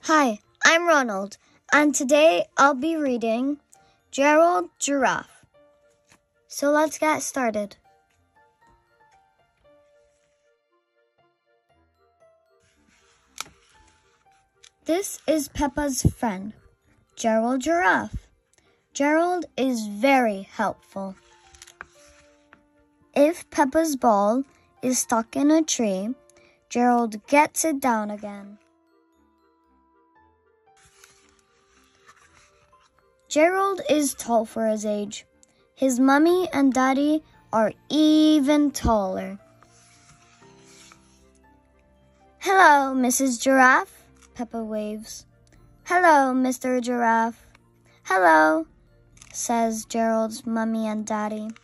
Hi, I'm Ronald, and today I'll be reading Gerald, Giraffe. So let's get started. This is Peppa's friend, Gerald Giraffe. Gerald is very helpful. If Peppa's ball is stuck in a tree, Gerald gets it down again. Gerald is tall for his age. His mommy and daddy are even taller. Hello, Mrs. Giraffe, Peppa waves. Hello, Mr. Giraffe. Hello, says Gerald's mommy and daddy.